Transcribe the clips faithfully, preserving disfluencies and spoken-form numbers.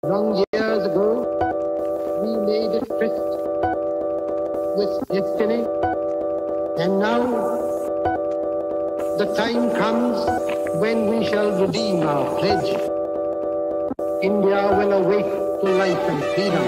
Long years ago, we made a tryst with destiny, and now the time comes when we shall redeem our pledge. India will awake to life and freedom.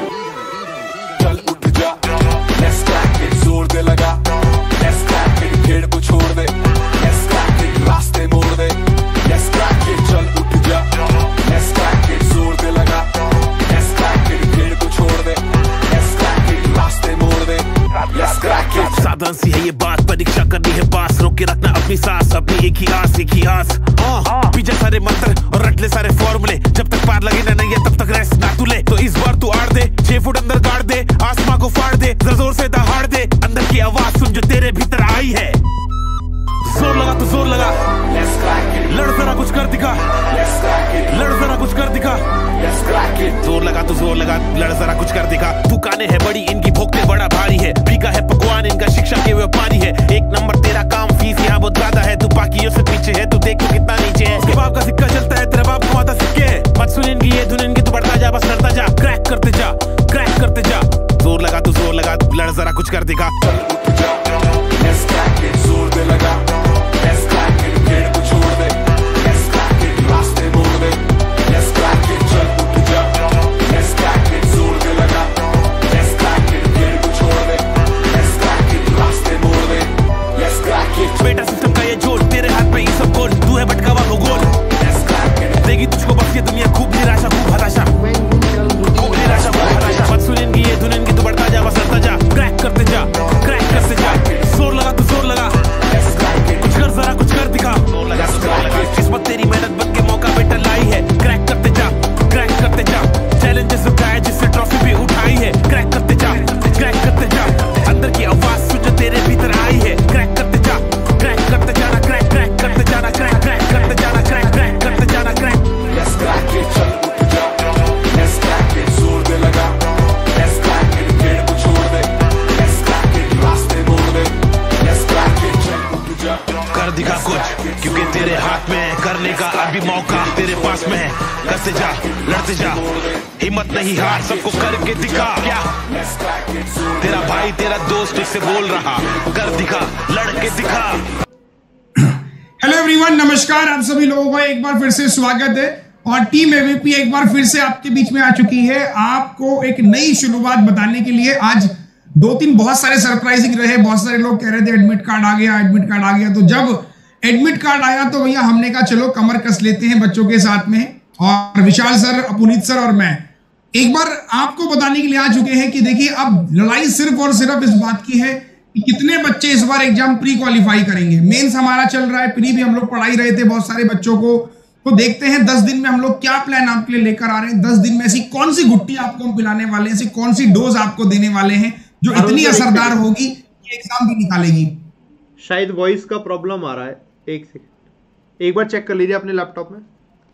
चल उठ जा, let's crack it, जोर दे लगा, let's crack it, खेड़ को छोड़ दे, let's crack it, रास्ते मोड़ दे, let's crack it, चल उठ जा, let's crack it, जोर दे लगा, let's crack it, खेड़ को छोड़ दे, let's crack it, रास्ते मोड़ दे, let's crack it. साधारण सी है ये बात, परीक्षा करनी है पास, रोक के रखना अपनी सांस, अपनी एक ही आस, एक ही आस, पीछे सारे मंत्र और रट ले सारे फॉर्मूले, जब तक पार लगे ना नहीं है तब तक रेस्ट ना तू ले, तो इस बार तू आड़ दे, छह फुट अंदर गाड़ दे, आसमां को फाड़ दे, जरा जोर से दहाड़ दे, अंदर की आवाज सुन जो तेरे भीतर आई है, जोर लगा तो जोर लगा, let's crack it, लड़ जरा कुछ कर दिखा, let's crack it, लड़ जरा कुछ कर दिखा, let's crack it, जोर लगा तो जोर लगा, लड़ जरा कुछ कर दिखा, दुकानें है बड़ी इनकी, भोगते बड़ा भारी है, बिका है पकवान इनका, शिक्षा के व्यापारी है, एक नंबर तेरा काम, फीस यहाँ बहुत ज्यादा है, तू बाकियों से पीछे है, तू देख तो कितना नीचे है, उसके बाप का सिक्का चलता है, तेरा बाप कमाता सिक्के, मत सुन इनकी ये धुन इनकी, तू बढ़ता जा बस लड़ता जा, क्रैक करते जा, क्रैक करते जा, जोर लगा तो जोर लगा, लड़ जरा कुछ कर दिखा, चल उठ जा, let's crack it, जोर दे लगा, let's crack it, खेड़ को छोड़ दे, let's crack it, रास्ते मोड़ दे, let's crack it, चल उठ जा, let's crack it, जोर दे लगा, let's crack it, खेड़ को छोड़ दे, let's crack it, रास्ते मोड़ दे, let's crack it. बेटा सिस्टम का ये जोड़, तेरे हाथ में ये सब गोल, तू है भटका हुआ भूगोल, let's crack it, देगी तुझको बस ये दुनिया, खूब निराशा खूब हताशा, When we shall redeem खूब निराशा खूब हताशा, मत सुन इनकी ये धुन इनकी, तू बढ़ता जा बस लड़ता जा, क्रैक करते जा, क्रैक करते जा, जोर लगा तो जोर लगा, let's crack it, कुछ कर जरा कुछ कर दिखा, जोर लगा तो जोर लगा, किस्मत तेरी मेहनत बन के मौका बेटा लाई है, क्रैक करते जा, क्रैक करते जा, चैलेंजेस उठाए जिससे ट्रॉफी भी उठाई है, क्रैक करते जा, क्रैक करते जा, अंदर की आवाज सुन जो तेरे भीतर आई है, क्रैक करते जा, क्रैक करते जाना, क्रैक क्रैक करते जाना, क्रैक क्रैक करते जाना, क्रैक क्रैक करते जाना, क्रैक, let's crack it, चल उठ जा, let's crack it, जोर दे लगा, let's crack it, खेड़ को छोड़ दे, let's crack it, रास्ते मोड़ दे, let's crack it, चल उठ जा, कर दिखा कुछ, क्योंकि तेरे हाथ में है करने का अभी मौका, तेरे पास में है, करते जा, लड़ते जा, हिम्मत नहीं हार, सबको करके दिखा, क्या let's crack it, जोर तेरा भाई तेरा दोस्त इससे बोल रहा, कर दिखा, लड़के दिखा। हेलो एवरीवन, नमस्कार। आप सभी लोगों का एक बार फिर से स्वागत है और टीम एवीपी एक बार फिर से आपके बीच में आ चुकी है, आपको एक नई शुरुआत बताने के लिए। आज दो तीन बहुत सारे सरप्राइजिंग रहे, बहुत सारे लोग कह रहे थे एडमिट कार्ड आ गया, एडमिट कार्ड आ गया, तो जब एडमिट कार्ड आया तो भैया हमने कहा चलो कमर कस लेते हैं बच्चों के साथ में, और विशाल सर, पुनीत सर और मैं एक बार आपको बताने के लिए आ चुके हैं कि देखिए अब लड़ाई सिर्फ और सिर्फ इस बात की है कि कितने बच्चे इस बार एग्जाम प्री क्वालिफाई करेंगे। मेंस हमारा चल रहा है, प्री भी हम लोग पढ़ाई रहे थे बहुत सारे बच्चों को, तो देखते हैं दस दिन में हम लोग क्या प्लान आपके लिए लेकर आ रहे हैं। दस दिन में ऐसी कौन सी गुट्टी आपको हम पिलाने वाले हैं, ऐसी कौन सी डोज आपको देने वाले हैं जो इतनी असरदार होगी कि एग्जाम भी निकालेगी। शायद वॉइस का प्रॉब्लम आ रहा है, एक सेकंड एक बार चेक कर लीजिए अपने लैपटॉप में।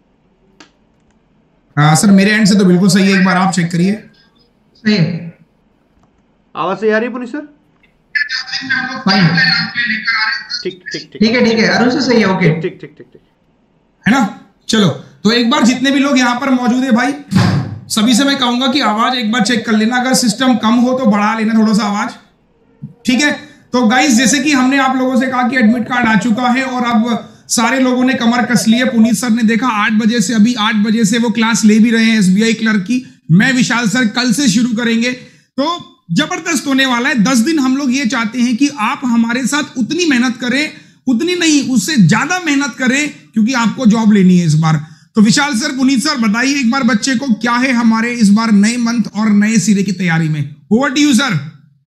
हाँ सर, मेरे एंड से तो बिल्कुल सही है, एक बार आप चेक करिए। सही है, आवाज सही आ रही है पुनीत सर? फाइन, ठीक ठीक ठीक ठीक है ठीक है, अरुण से सही है, ओके ठीक ठीक ठीक ठीक है ना। चलो तो एक बार जितने भी लोग यहाँ पर मौजूद है भाई, सभी से मैं कहूंगा कि आवाज एक बार चेक कर लेना, अगर सिस्टम कम हो तो बढ़ा लेना थोड़ा सा आवाज, ठीक है। तो गाइस, जैसे कि हमने आप लोगों से कहा कि एडमिट कार्ड आ चुका है और अब सारे लोगों ने कमर कस ली है। पुनीत सर ने देखा आठ बजे से, अभी आठ बजे से वो क्लास ले भी रहे हैं एसबीआई क्लर्क की। मैं विशाल सर कल से शुरू करेंगे, तो जबरदस्त होने वाला है। दस दिन हम लोग ये चाहते हैं कि आप हमारे साथ उतनी मेहनत करें, उतनी नहीं उससे ज्यादा मेहनत करें, क्योंकि आपको जॉब लेनी है इस बार। तो विशाल सर, पुनीत सर, बताइए एक बार बच्चे को क्या है हमारे इस बार नए मंथ और नए सिरे की तैयारी में। Over to you sir.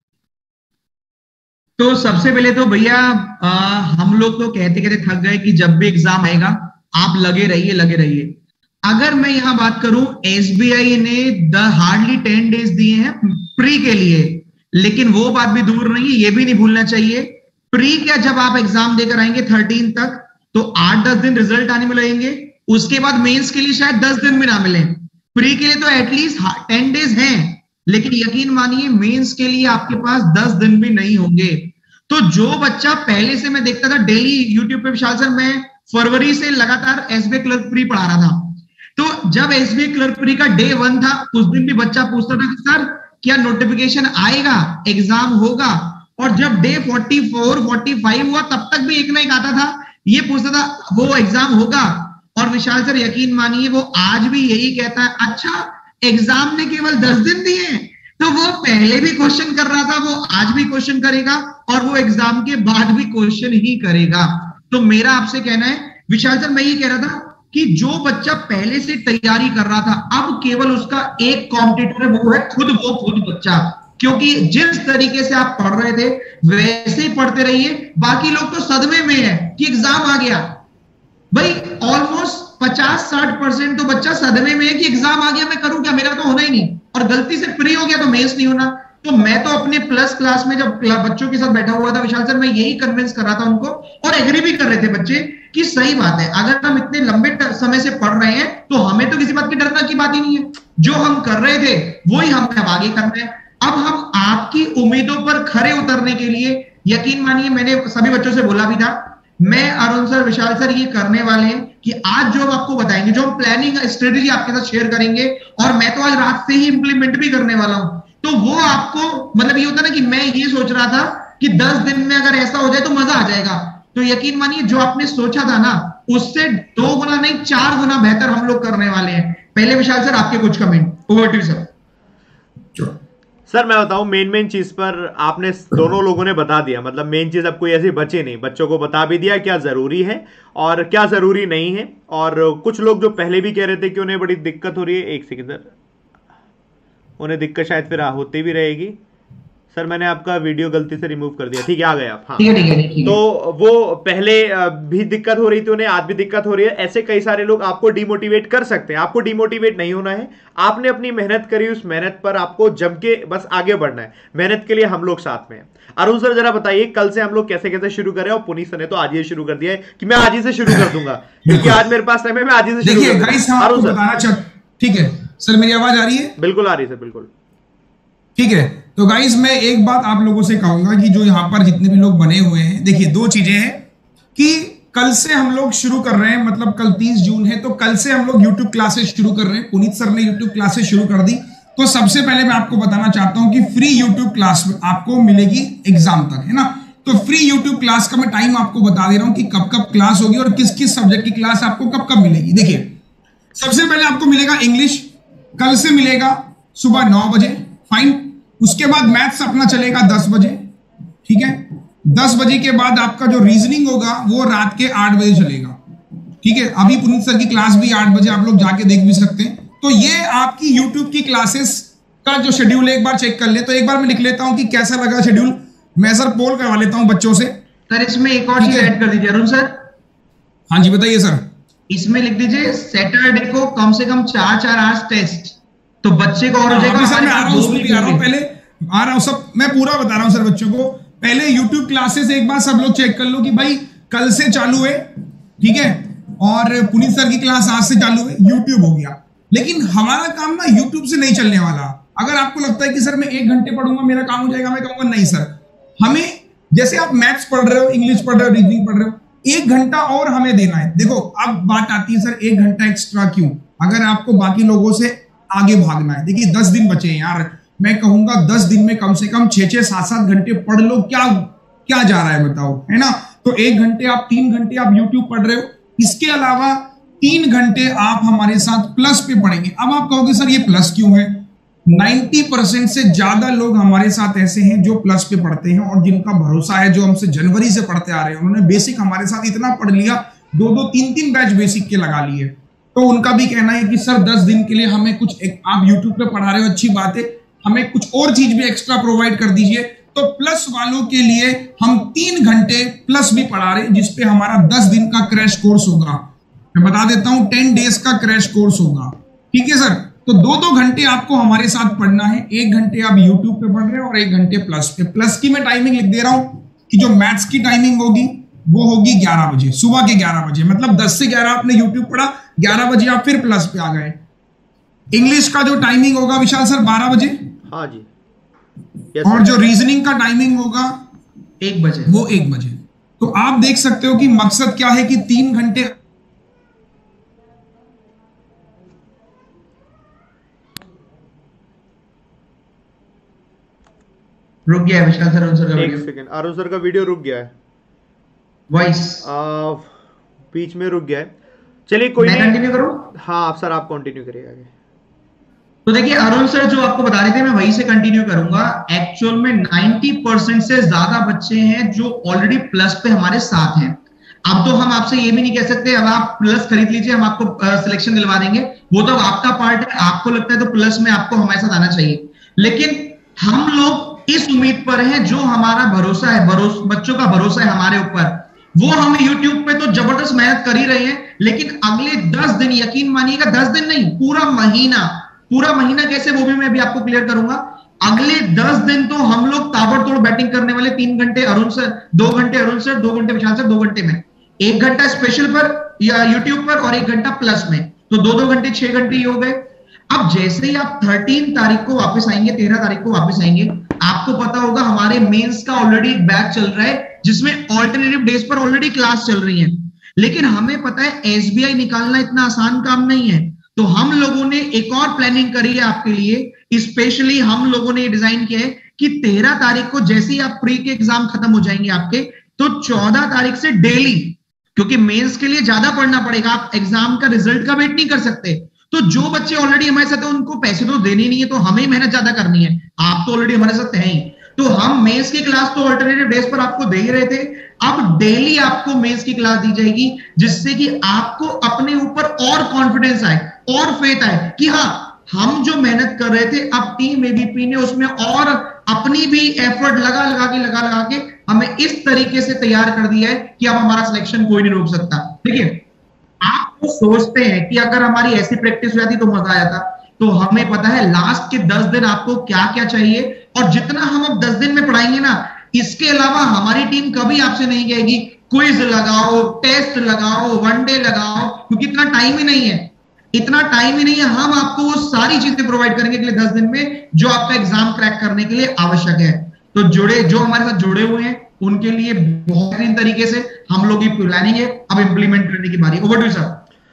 तो सबसे पहले तो भैया हम लोग तो कहते कहते थक गए कि जब भी एग्जाम आएगा आप लगे रहिए लगे रहिए। अगर मैं यहां बात करूं, एसबीआई ने द हार्डली टेन डेज दिए हैं प्री के लिए, लेकिन वो बात भी दूर नहीं है, ये भी नहीं भूलना चाहिए। प्री क्या, जब आप एग्जाम देकर आएंगे थर्टीन तक, तो आठ दस दिन रिजल्ट आने में लगेंगे, उसके बाद मेंस के लिए शायद दस दिन भी ना मिले। प्री के लिए तो एटलीस्ट टेन डेज हैं, लेकिन यकीन मानिए मेंस के लिए आपके पास दस दिन भी नहीं होंगे। तो जो बच्चा पहले से, मैं देखता था डेली यूट्यूब पे विशाल सर, मैं फरवरी से लगातार एसबीआई क्लर्क प्री पढ़ा रहा था, तो जब एसबीआई क्लर्क प्री का डे वन था, उस दिन भी बच्चा पूछता था कि सर क्या नोटिफिकेशन आएगा, एग्जाम होगा, और जब day forty four, forty five हुआ तब तक भी एक ना एक आता था, ये पूछता था वो एग्जाम होगा। और विशाल सर यकीन मानिए वो आज भी यही कहता है, अच्छा एग्जाम ने केवल दस दिन दिए हैं। तो वो पहले भी क्वेश्चन कर रहा था, वो आज भी क्वेश्चन करेगा और वो एग्जाम के बाद भी क्वेश्चन ही करेगा। तो मेरा आपसे कहना है विशाल सर, मैं ये कह रहा था कि जो बच्चा पहले से तैयारी कर रहा था, अब केवल उसका एक कॉम्पिटिटर है, वो है खुद वो खुद बच्चा। क्योंकि जिस तरीके से आप पढ़ रहे थे वैसे ही पढ़ते रहिए। बाकी लोग तो सदमे में है कि एग्जाम आ गया। भाई ऑलमोस्ट पचास साठ परसेंट तो बच्चा सदमे में है कि एग्जाम आ गया, मैं करूं क्या, मेरा तो होना ही नहीं, और गलती से प्री हो गया तो मेंस नहीं होना। तो मैं तो अपने प्लस क्लास में जब बच्चों के साथ बैठा हुआ था विशाल सर, मैं यही कन्विंस कर रहा था उनको, और एग्री भी कर रहे थे बच्चे कि सही बात है, अगर हम इतने लंबे समय से पढ़ रहे हैं तो हमें तो किसी बात की डरना की बात ही नहीं है। जो हम कर रहे थे वही हमें अब आगे करना है। अब हम आपकी उम्मीदों पर खरे उतरने के लिए, यकीन मानिए मैंने सभी बच्चों से बोला भी था, मैं अरुण सर, विशाल सर ये करने वाले हैं कि आज जो हम आपको बताएंगे, जो हम प्लानिंग स्ट्रेटेजी आपके साथ शेयर करेंगे, और मैं तो आज रात से ही इंप्लीमेंट भी करने वाला हूं, तो वो आपको मतलब ये होता ना कि मैं ये सोच रहा था कि दस दिन में अगर ऐसा हो जाए तो मजा आ जाएगा। तो यकीन मानिए जो आपने सोचा था ना, उससे दो गुना नहीं चार गुना बेहतर हम लोग करने वाले हैं। पहले विशाल सर आपके कुछ comment, over to sir. Sir मैं बताऊं, मेन मेन चीज पर आपने दोनों लोगों ने बता दिया, मतलब मेन चीज अब कोई ऐसी बचे नहीं, बच्चों को बता भी दिया क्या जरूरी है और क्या जरूरी नहीं है। और कुछ लोग जो पहले भी कह रहे थे कि उन्हें बड़ी दिक्कत हो रही है, एक सेकंड सर, उन्हें दिक्कत शायद फिर होती भी रहेगी। सर मैंने आपका वीडियो गलती से रिमूव कर दिया, ठीक है आ गया आप। हाँ ठीक है, ठीक है, ठीक है। तो वो पहले भी दिक्कत हो रही थी उन्हें, आज भी दिक्कत हो रही है। ऐसे कई सारे लोग आपको डिमोटिवेट कर सकते हैं, आपको डिमोटिवेट नहीं होना है। आपने अपनी मेहनत करी, उस मेहनत पर आपको जम के बस आगे बढ़ना है। मेहनत के लिए हम लोग साथ में हैं। अरुण सर जरा बताइए कल से हम लोग कैसे कैसे शुरू करें, और पुनीत सर ने तो आज ही शुरू कर दिया है कि मैं आज ही से शुरू कर दूंगा, क्योंकि आज मेरे पास टाइम है, मैं आज ही से शुरू कर दूंगा। अरुण सर ठीक है सर, मेरी आवाज आ रही है? बिल्कुल आ रही है सर, बिल्कुल ठीक है। तो गाइस मैं एक बात आप लोगों से कहूंगा कि जो यहाँ पर जितने भी लोग बने हुए हैं, देखिए दो चीजें हैं कि कल से हम लोग शुरू कर रहे हैं, मतलब कल तीस जून है, तो कल से हम लोग यूट्यूब क्लासेस शुरू कर रहे हैं। पुनीत सर ने यूट्यूब क्लासेस शुरू कर दी। तो सबसे पहले मैं आपको बताना चाहता हूं कि फ्री यूट्यूब क्लास आपको मिलेगी एग्जाम तक, है ना। तो फ्री यूट्यूब क्लास का मैं टाइम आपको बता दे रहा हूं कि कब कब क्लास होगी और किस किस सब्जेक्ट की क्लास आपको कब कब मिलेगी। देखिए सबसे पहले आपको मिलेगा इंग्लिश, कल से मिलेगा सुबह नौ बजे, फाइन। उसके बाद मैथ्स अपना चलेगा दस बजे, ठीक है। दस बजे के बाद आपका जो रीजनिंग होगा वो रात के आठ बजे चलेगा, ठीक है। अभी पुनीत सर की क्लास भी आठ बजे, आप लोग जाके देख भी सकते हैं। तो ये आपकी यूट्यूब की क्लासेस का जो शेड्यूल है, एक बार चेक कर ले। तो एक बार मैं लिख लेता हूं कि कैसा लगा शेड्यूल। मैं सर पोल करवा लेता हूं बच्चों से। सर इसमें एक और चीज ऐड कर दीजिए अरुण सर। हाँ जी बताइए सर। इसमें लिख दीजिए सैटरडे को कम से कम चार चार आवर्स टेस्ट, तो बच्चे को और हो जाएगा। सर मैं आ रहा हूं, आ रहा हूं, पहले आ रहा हूं, सब मैं पूरा बता रहा हूं सर बच्चों को। पहले यूट्यूब क्लासेस एक बार सब लोग चेक कर लो कि भाई कल से चालू है, ठीक है। और पुनीत सर की क्लास आज से चालू है, यूट्यूब हो गया। लेकिन हमारा काम ना यूट्यूब से नहीं चलने वाला। अगर आपको लगता है कि सर मैं एक घंटे पढ़ूंगा मेरा काम हो जाएगा, मैं कहूंगा नहीं सर, हमें जैसे आप मैथ्स पढ़ रहे हो, इंग्लिश पढ़ रहे हो, रीजनिंग पढ़ रहे हो, एक घंटा और हमें देना है। देखो अब बात आती है सर एक घंटा एक्स्ट्रा क्यों, अगर आपको बाकी लोगों से आगे भागना है। देखिए दस दिन बचे हैं यार, मैं कहूंगा दस दिन में कम से कम छह छह सात सात घंटे पढ़ लो, क्या क्या जा रहा है बताओ, है ना। तो एक घंटे आप तीन घंटे आप यूट्यूब पढ़ रहे हो, इसके अलावा तीन घंटे आप हमारे साथ प्लस पे पढ़ेंगे। अब आप कहोगे सर ये प्लस क्यों है? नब्बे परसेंट से ज्यादा लोग हमारे साथ ऐसे हैं जो प्लस पे पढ़ते हैं और जिनका भरोसा है, जो हमसे जनवरी से पढ़ते आ रहे हैं, उन्होंने बेसिक हमारे साथ इतना पढ़ लिया, दो दो तीन तीन बैच बेसिक के लगा लिए। तो उनका भी कहना है कि सर दस दिन के लिए हमें कुछ एक, आप यूट्यूब पे पढ़ा रहे हो अच्छी बात है, हमें कुछ और चीज भी एक्स्ट्रा प्रोवाइड कर दीजिए। तो प्लस वालों के लिए हम तीन घंटे प्लस भी पढ़ा रहे हैं, जिसपे हमारा दस दिन का क्रैश कोर्स होगा। मैं बता देता हूं टेन डेज का क्रैश कोर्स होगा, ठीक है सर। तो दो दो घंटे आपको हमारे साथ पढ़ना है, एक घंटे आप यूट्यूब पे पढ़ रहे हैं और एक घंटे प्लस पे। प्लस की मैं टाइमिंग लिख दे रहा हूं कि जो मैथ्स की टाइमिंग होगी वो होगी ग्यारह बजे, सुबह के ग्यारह बजे, मतलब दस से ग्यारह आपने यूट्यूब पढ़ा, ग्यारह बजे आप फिर प्लस पे आ गए। इंग्लिश का जो टाइमिंग होगा विशाल सर बारह बजे, हाँ जी, और जो रीजनिंग का टाइमिंग होगा एक बजे, वो एक बजे। तो आप देख सकते हो कि मकसद क्या है कि तीन घंटे रुक गया है विशाल सर, अरुण सर का एक वीडियो, सेकंड, अरुण सर का वीडियो रुक गया है, वॉइस बीच में रुक गया है। चलिए कोई मैं नहीं, कंटिन्यू करूं? हाँ आप सर आप कंटिन्यू करिए आगे। तो देखिए अरुण सर जो आपको बता रहे थे मैं वहीं से कंटिन्यू करूंगा। एक्चुअल में नब्बे परसेंट से ज्यादा बच्चे हैं जो ऑलरेडी प्लस पे हमारे साथ हैं। अब तो हम आपसे ये भी नहीं कह सकते अब आप प्लस खरीद लीजिए, हम आपको सिलेक्शन दिलवा देंगे, वो तो आपका पार्ट है, आपको लगता है तो प्लस में आपको हमारे साथ आना चाहिए। लेकिन हम लोग इस उम्मीद पर हैं, जो हमारा भरोसा है, भरोसा बच्चों का भरोसा है हमारे ऊपर, वो हम यूट्यूब पे तो जबरदस्त मेहनत कर ही रहे हैं। लेकिन अगले दस दिन, यकीन मानिएगा दस दिन नहीं, पूरा महीना, पूरा महीना कैसे वो भी मैं अभी आपको क्लियर करूंगा। अगले दस दिन तो हम लोग ताबड़तोड़ बैटिंग करने वाले, तीन घंटे अरुण सर, दो घंटे अरुण सर, दो घंटे विशाल सर, दो घंटे में, एक घंटा स्पेशल पर या यूट्यूब पर और एक घंटा प्लस में, तो दो दो घंटे छह घंटे ही हो गए। अब जैसे ही आप तेरह तारीख को वापस आएंगे, तेरह तारीख को वापस आएंगे, आपको पता होगा हमारे मेंस का ऑलरेडी एक बैच चल रहा है जिसमें ऑल्टरनेटिव डेज पर ऑलरेडी क्लास चल रही है। लेकिन हमें पता है एसबीआई निकालना इतना आसान काम नहीं है, तो हम लोगों ने एक और प्लानिंग करी है आपके लिए। स्पेशली हम लोगों ने डिजाइन किया है कि तेरह तारीख को जैसे ही आप प्री के एग्जाम खत्म हो जाएंगे आपके, तो चौदह तारीख से डेली, क्योंकि मेंस के लिए ज्यादा पढ़ना पड़ेगा, आप एग्जाम का रिजल्ट का वेट नहीं कर सकते। तो जो बच्चे ऑलरेडी हमारे साथ हैं उनको पैसे तो देने नहीं है, तो हमें मेहनत ज्यादा करनी है, आप तो ऑलरेडी हमारे साथ हैं ही। तो हम मेंस की क्लास तो अल्टरनेटिव डेज पर आपको दे ही रहे थे, अब डेली आपको मेंस की क्लास दी जाएगी, जिससे कि आपको अपने ऊपर और कॉन्फिडेंस आए और फेथ आए कि हाँ हम जो मेहनत कर रहे थे, अब टीम एबीपी ने उसमें और अपनी भी एफर्ट लगा लगा के लगा लगा के हमें इस तरीके से तैयार कर दिया है कि अब हमारा सिलेक्शन कोई नहीं रोक सकता। देखिए आप तो सोचते हैं कि अगर हमारी ऐसी प्रैक्टिस हो जाती तो मजा आया था, तो हमें पता है लास्ट के दस दिन आपको क्या क्या चाहिए, और जितना हम अब दस दिन में पढ़ाएंगे ना, इसके अलावा हमारी टीम कभी आपसे नहीं कहेगी क्विज लगाओ, टेस्ट लगाओ, वनडे लगाओ, क्योंकि इतना टाइम ही नहीं है, इतना टाइम ही नहीं है। हम आपको वो सारी चीजें प्रोवाइड करेंगे अगले दस दिन में जो आपका एग्जाम क्रैक करने के लिए आवश्यक है। तो जुड़े जो हमारे साथ जुड़े हुए हैं उनके लिए बेहतरीन तरीके से हम लोग ये प्लानिंग है, अब इंप्लीमेंट करने की बारी। Over to sir.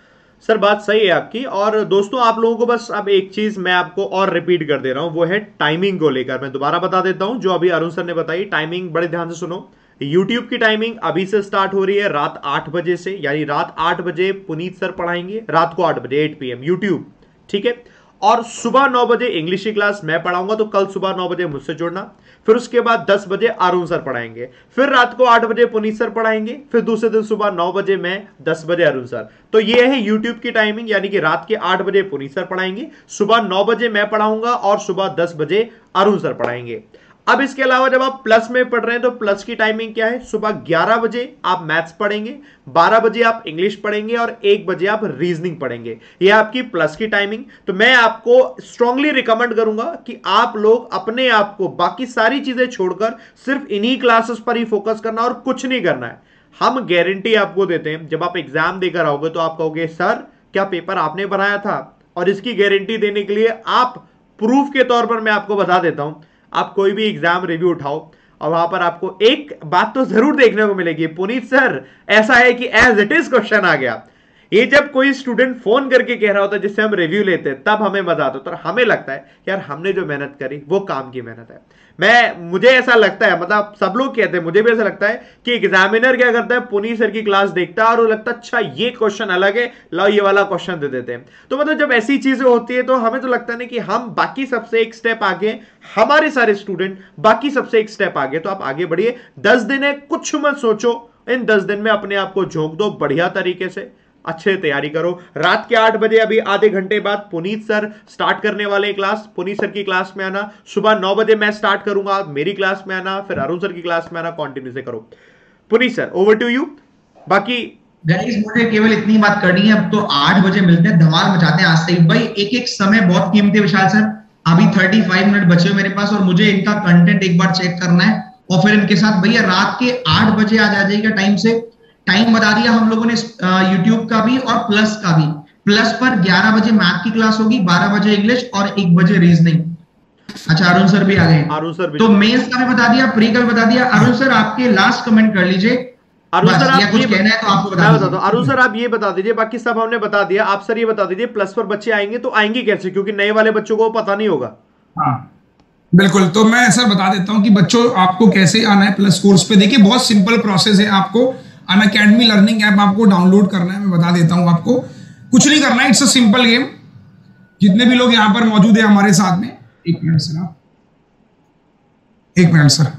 सर बात सही है आपकी, और दोस्तों आप लोगों को बस अब एक चीज मैं आपको और रिपीट कर दे रहा हूं, वो है टाइमिंग को लेकर। मैं दोबारा बता देता हूं जो अभी अरुण सर ने बताई टाइमिंग, बड़े ध्यान से सुनो। यूट्यूब की टाइमिंग अभी से स्टार्ट हो रही है रात आठ बजे से, यानी रात आठ बजे पुनीत सर पढ़ाएंगे, रात को आठ बजे एट पी एम यूट्यूब, ठीक है। और सुबह नौ बजे इंग्लिश की क्लास मैं पढ़ाऊंगा, तो कल सुबह नौ बजे मुझसे जुड़ना। फिर उसके बाद दस बजे अरुण सर पढ़ाएंगे, फिर रात को आठ बजे पुनीत सर पढ़ाएंगे, फिर दूसरे दिन सुबह नौ बजे मैं, दस बजे अरुण सर। तो ये है यूट्यूब की टाइमिंग, यानी कि रात के आठ बजे पुनीत सर पढ़ाएंगे, सुबह नौ बजे मैं पढ़ाऊंगा और सुबह दस बजे अरुण सर पढ़ाएंगे। अब इसके अलावा जब आप प्लस में पढ़ रहे हैं तो प्लस की टाइमिंग क्या है, सुबह ग्यारह बजे आप मैथ्स पढ़ेंगे, बारह बजे आप इंग्लिश पढ़ेंगे और एक बजे आप रीजनिंग पढ़ेंगे। यह आपकी प्लस की टाइमिंग। तो मैं आपको स्ट्रांगली रिकमेंड करूंगा कि आप लोग अपने आप को बाकी सारी चीजें छोड़कर सिर्फ इन्हीं क्लासेस पर ही फोकस करना और कुछ नहीं करना है। हम गारंटी आपको देते हैं, जब आप एग्जाम देकर आओगे तो आप कहोगे सर क्या पेपर आपने बनाया था, और इसकी गारंटी देने के लिए आप प्रूफ के तौर पर मैं आपको बता देता हूं, आप कोई भी एग्जाम रिव्यू उठाओ और वहां पर आपको एक बात तो जरूर देखने को मिलेगी, पुनीत सर ऐसा है कि एज इट इज क्वेश्चन आ गया। ये जब कोई स्टूडेंट फोन करके कह रहा होता है जिससे हम रिव्यू लेते हैं, तब हमें मजा आता है, तो हमें लगता है यार हमने जो मेहनत करी वो काम की मेहनत है। मैं मुझे ऐसा लगता है, मतलब सब लोग कहते हैं, मुझे भी ऐसा लगता है कि एग्जामिनर क्या करता है, पुनीत सर की क्लास देखता है और वो लगता है अच्छा ये क्वेश्चन अलग है, लाओ ये वाला क्वेश्चन दे देते हैं। तो मतलब जब ऐसी चीजें होती है तो हमें तो लगता है ना कि हम बाकी सबसे एक स्टेप आगे, हमारे सारे स्टूडेंट बाकी सबसे एक स्टेप आगे। तो आप आगे बढ़िए, दस दिन है, कुछ मत सोचो, इन दस दिन में अपने आप को झोंक दो बढ़िया तरीके से, अच्छे तैयारी करो। रात के आठ बजे अभी आधे घंटे बाद पुनीत सर स्टार्ट करने वाले क्लास, पुनीत सर की क्लास में आना। सुबह नौ बजे मैं स्टार्ट करूंगा, मेरी क्लास में आना, फिर अरुण सर की क्लास में आना, कंटिन्यू से करो। Puneet sir over to you. बाकी गाइस मुझे केवल इतनी बात करनी है, अब तो आठ बजे मिलते हैं, धमाल मचाते हैं आज से। भाई एक एक समय बहुत कीमती है विशाल सर, अभी पैंतीस मिनट बचे मेरे पास और मुझे इनका कंटेंट एक बार चेक करना है और फिर इनके साथ भैया रात के आठ बजे आ जाइएगा टाइम से। टाइम बता दिया हम लोगों ने यूट्यूब का भी और प्लस का भी। प्लस पर ग्यारह बजे मैथ की क्लास होगी, बारह बजे इंग्लिश और एक बजे रीजनिंग। अच्छा अरुण सर भी आ गए, अरुण सर भी। तो मेंस का भी बता दिया, प्री का भी बता दिया। अरुण सर आपके लास्ट कमेंट कर लीजिए, अरुण सर आप कुछ कहना है तो आपको बता दीजिए। अरुण सर आप ये बता दीजिए, बाकी सब हमने बता दिया, आप सर ये बता दीजिए प्लस पर बच्चे आएंगे तो आएंगे कैसे, क्योंकि नए वाले बच्चों को पता नहीं होगा। हाँ बिल्कुल, तो मैं सर बता देता हूं कि बच्चों आपको कैसे आना है प्लस कोर्स पे। देखिए बहुत सिंपल प्रोसेस है, आपको अनअकैडमी लर्निंग ऐप आपको डाउनलोड करना है। मैं बता देता हूं आपको, कुछ नहीं करना है, इट्स अ सिंपल गेम। जितने भी लोग यहां पर मौजूद है हमारे साथ में, एक मिनट सर, आप एक मिनट सर,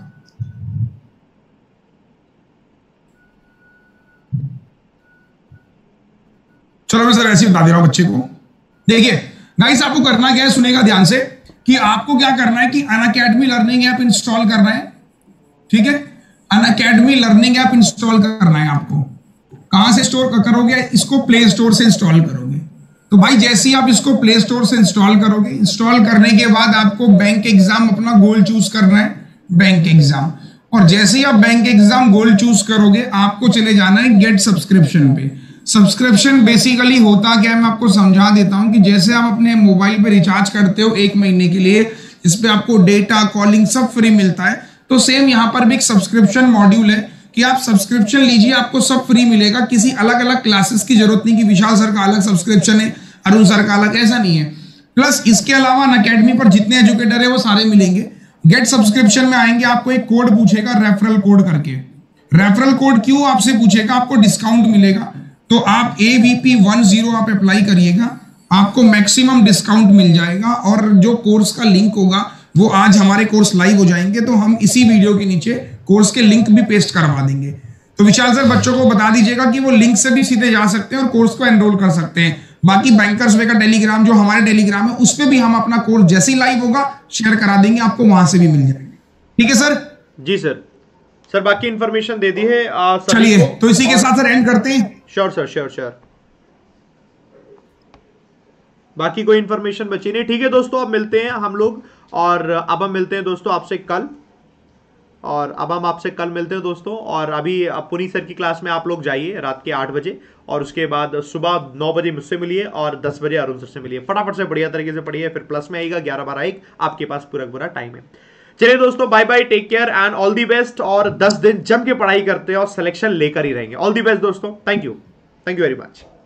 चलो मैं सर ऐसे ही बता दे रहा हूं बच्चे को। देखिए गाइस, आपको करना क्या है, सुनेगा ध्यान से, कि आपको क्या करना है कि अनअकैडमी लर्निंग ऐप इंस्टॉल करना है। ठीक है, अनअकैडमी लर्निंग ऐप इंस्टॉल करना है आपको। कहां से स्टोर करोगे? इसको प्ले स्टोर से इंस्टॉल करोगे। तो भाई जैसे ही आप इसको प्ले स्टोर से इंस्टॉल करोगे, इंस्टॉल करने के बाद आपको बैंक एग्जाम अपना गोल चूज करना है, बैंक एग्जाम। और जैसे ही आप बैंक एग्जाम गोल चूज करोगे, आपको चले जाना है गेट सब्सक्रिप्शन पे। सब्सक्रिप्शन बेसिकली होता क्या है, मैं आपको समझा देता हूं कि जैसे आप अपने मोबाइल पे रिचार्ज करते हो एक महीने के लिए, इस पे आपको डेटा कॉलिंग सब फ्री मिलता है, तो सेम यहां पर भी एक सब्सक्रिप्शन मॉड्यूल है कि आप सब्सक्रिप्शन लीजिए, आपको सब फ्री मिलेगा। किसी अलग अलग क्लासेस की जरूरत नहीं कि विशाल सर का अलग सब्सक्रिप्शन है, अरुण सर का अलग, ऐसा नहीं है। प्लस इसके अलावा अनअकैडमी पर जितने एजुकेटर है वो सारे मिलेंगे। गेट सब्सक्रिप्शन में आएंगे, आपको एक कोड पूछेगा रेफरल कोड करके। रेफरल कोड क्यों आपसे पूछेगा? आपको डिस्काउंट मिलेगा, तो आप A V P one zero आप अप्लाई करिएगा, आपको मैक्सिमम डिस्काउंट मिल जाएगा। और जो कोर्स का लिंक होगा वो आज हमारे कोर्स लाइव हो जाएंगे, तो हम इसी वीडियो के नीचे कोर्स के लिंक भी पेस्ट करवा देंगे। तो विशाल सर बच्चों को बता दीजिएगा कि वो लिंक से भी सीधे जा सकते हैं और कोर्स को एनरोल कर सकते हैं। बाकी बैंकर्स वे का टेलीग्राम, जो हमारे टेलीग्राम है, उस पर भी हम अपना कोर्स जैसे ही लाइव होगा शेयर करा देंगे, आपको वहां से भी मिल जाएंगे। ठीक है सर? जी सर। सर बाकी इंफॉर्मेशन दे दी है। चलिए तो इसी के साथ सर एंड करते हैं। Sure sir, sure sure. बाकी कोई इंफॉर्मेशन बची नहीं। ठीक है दोस्तों, अब मिलते हैं हम लोग, और अब हम मिलते हैं दोस्तों आपसे कल, और अब हम आपसे कल मिलते हैं दोस्तों। और अभी पुनी सर की क्लास में आप लोग जाइए रात के आठ बजे, और उसके बाद सुबह नौ बजे मुझसे मिलिए और दस बजे अरुण सर से मिलिए। फटाफट से बढ़िया तरीके से पढ़िए, फिर प्लस में आएगा ग्यारह बारह एक, आपके पास पूरा पूरा टाइम है। चलिए दोस्तों, bye bye, take care and all the best. और दस दिन जम के पढ़ाई करते हैं और सिलेक्शन लेकर ही रहेंगे। ऑल दी बेस्ट दोस्तों, thank you, thank you very much.